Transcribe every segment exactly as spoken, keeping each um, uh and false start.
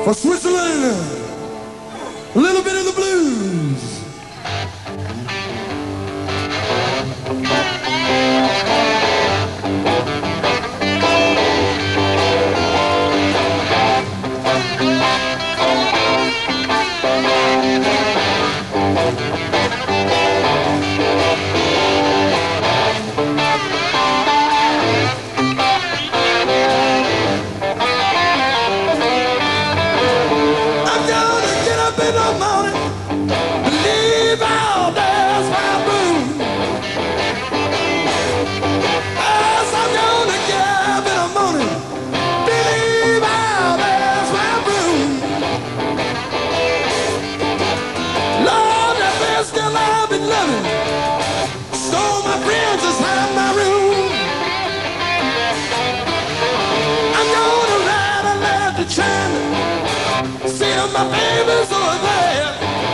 For Switzerland, a little bit of the blues. In the morning, leave out there's my broom. As I'm gonna get up in the morning, believe out there's my broom. Lord, that best girl I've been loving stole my friends inside my room. I'm gonna ride a left to China, see my baby's over there.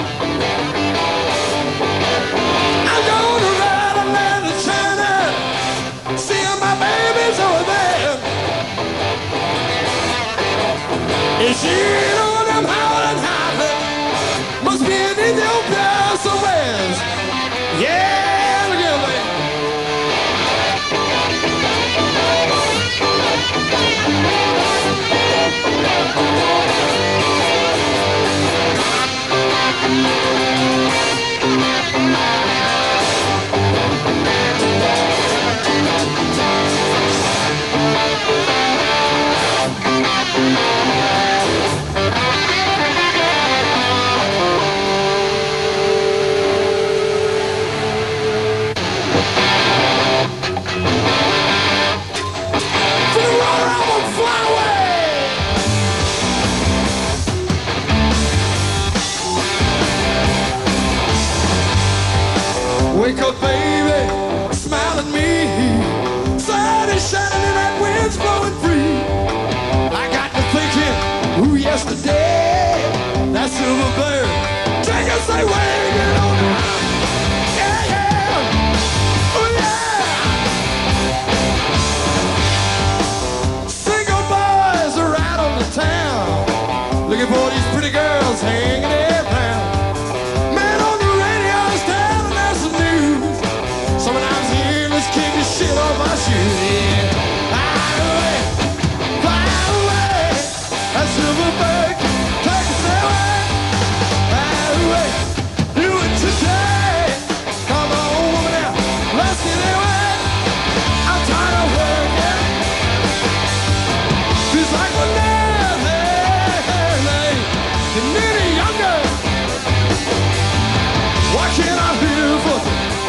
I'm gonna ride a land of China, see my baby's over there. Is she on them howling high? Must be in Ethiopia somewhere. Yeah, look at me. Wake up, baby, smile at me. Sun is shining and that wind's blowing free. I got to thinking, ooh, yesterday, that silver bird, take us away, get on now. Yeah, yeah, oh yeah. Single boys are out on the town, looking for these pretty girls hanging around. Kick the shit off my shoes, yeah. Fly away, fly away, that silver bird, take us away. Fly away, do it today. Come on, woman, now, let's get away. I'm tired of working. Feels like we're never getting any younger. Why can't I live for?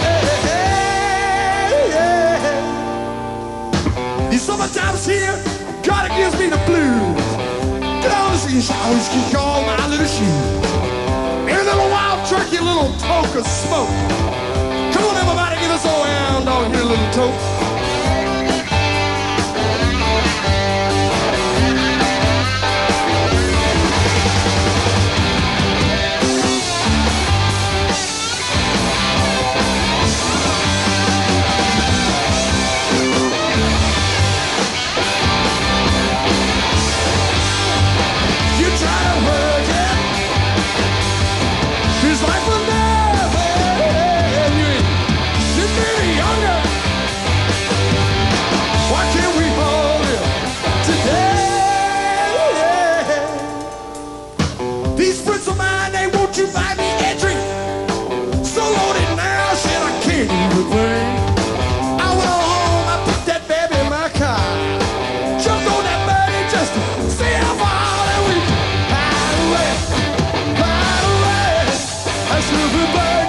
Summertime's here, God, it gives me the blues. Get on the scene, I always kick all my little shoes. Here's a little wild turkey, a little toke of smoke. Come on, everybody, give us a round on here, little toke. Super